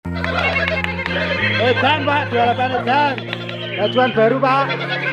Edan Pak, 28 Edan. Gajuan baru Pak.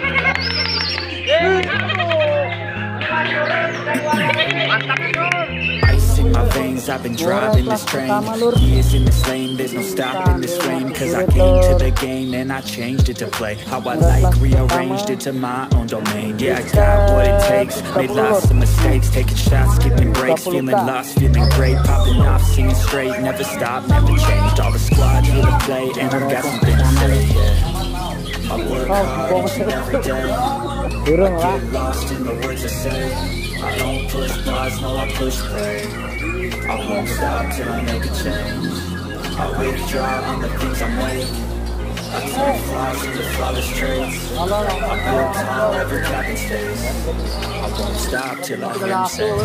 Ice in my veins, I've been driving this train. Years in this lane, there's no stopping this flame. Cause I came to the game and I changed it to play how I like, rearranged it to my own domain. Yeah, I got what it takes, made lots of mistakes, taking shots, skipping breaks, feeling lost, feeling great, popping off, singing straight, never stopped, never changed. All the squad here to play and I've got something to say, yeah. I work hard each and every day. Get lost in the words I say. I don't push pause, no I push play. I won't stop till I make a change. I withdraw on the things I'm weak. I turn flaws into flawless traits. I build time wherever cabin stays. I won't stop till I hear him say.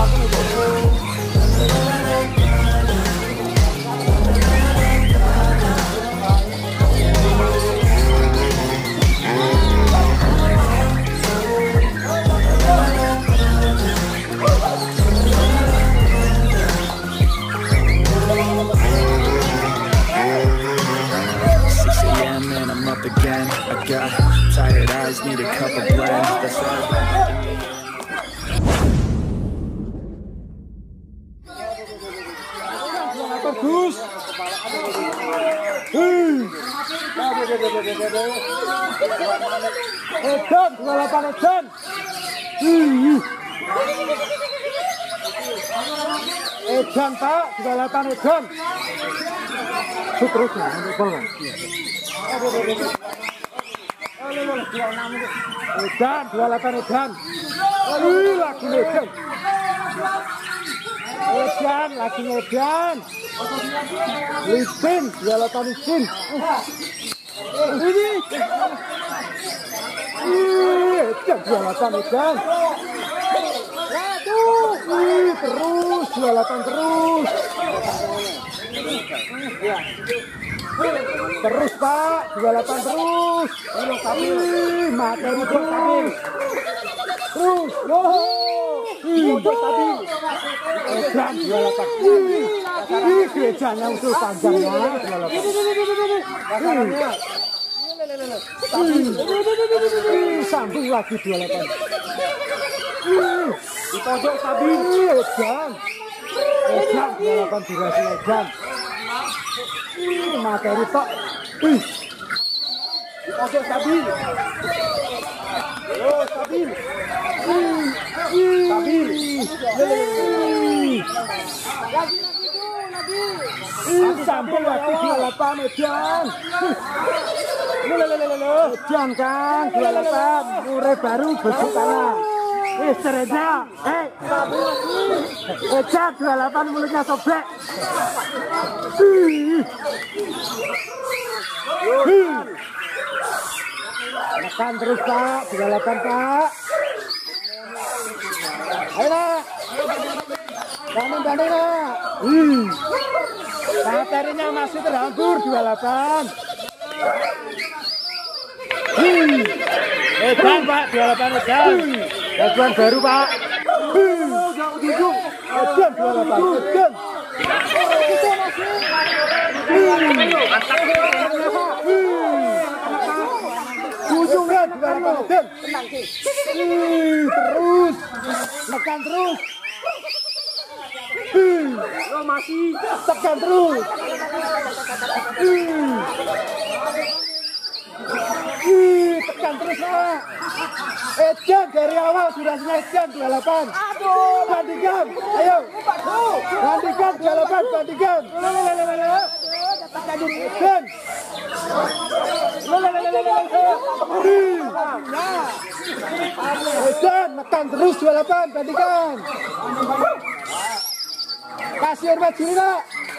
6 a.m. and I'm up again. I got tired eyes, need a cup of blend. That's right. Bagus. Edan, 28 Edan. Edan Pak, 28 Edan. Terus ya, Edan, 28 Edan. Lagi Edan. Edan, lagi Edan. Licin, 28 licin. Ini. Edan, 28 Edan. Terus, 28 terus. Terus Pak, 28 terus. Materi stabil. Terus, stabil. Edan 28. Gerejanya usul panjangnya 28. Sambung lagi 28. Di pojok stabil. Edan. Edan 28 durasi Edan. Materi tok. Di pojok stabil. Stabil. Stabil. Sampai lagi 28 Edan. Edan kan 28. Murai baru besok kalah. Sereja. Edan 28 mulutnya sobek. Makan terus Pak, 28 Pak. Ayo nak. Banding nak. Materinya masih terhambur 28. Edan Pak, 28 Edan. Gajuan baru Pak. Edan 28 Edan. Ujungnya 28 Edan. Terus. Makan terus. Masih tekan terus. Tekan terus Pak. Edan dari awal sudah Edan 28. Bandingkan, ayo. Bandingkan 28, bandingkan. Edan. Edan, tekan terus 28, bandingkan. Kasih hormat sini nak.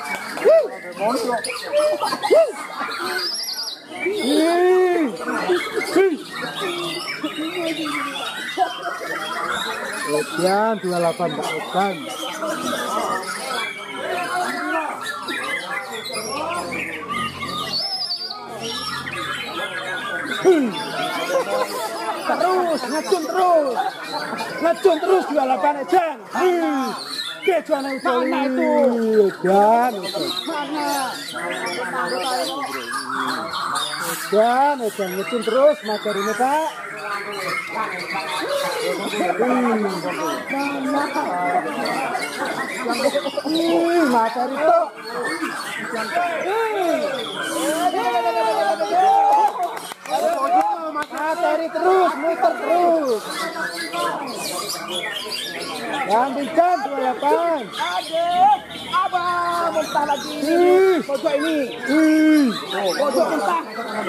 Edan 28 Pak Edan. Terus ngecun terus. Ngecun terus 28 Edan. Kejuan itu. Mana itu? Edan. Mana? Edan ngecin terus materi ini Pak. Materi itu. Materi terus, muter terus. Yang di jam 28. Abang, mentah lagi. Pojok ini. Pojok mentah.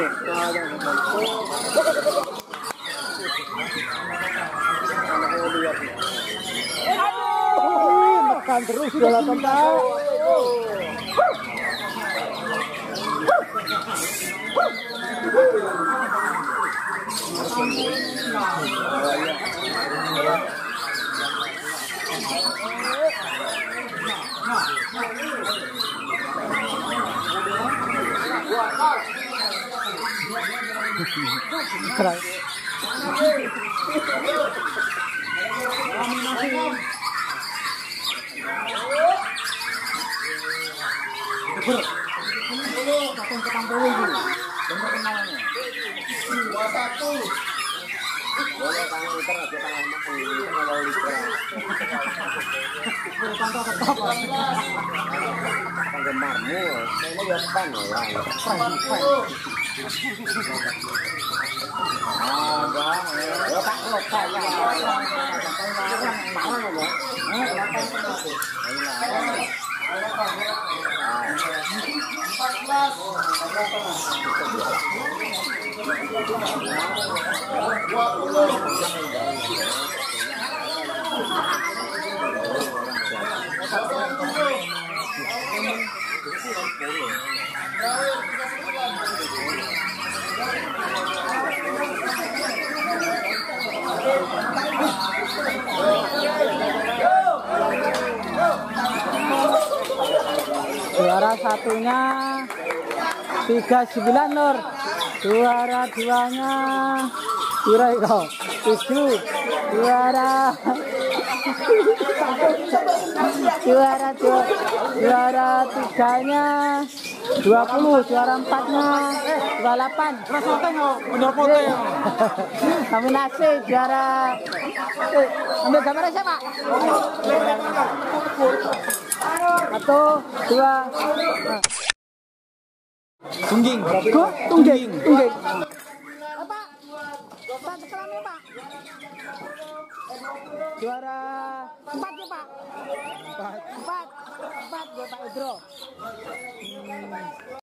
Tekan terus 28 Pak. Juara satunya 39 Nur. Juara duanya pira itu? 7. Juara tiganya 20, juara 4-nya 28. Bener foto ya. Kami nasi juara. Ambil gambarnya siapa? 1, 2. Tungging. Tungging. Tungging. Pak, sekelami Pak. Juara 4 ya Pak. 4 buat Pak Idro.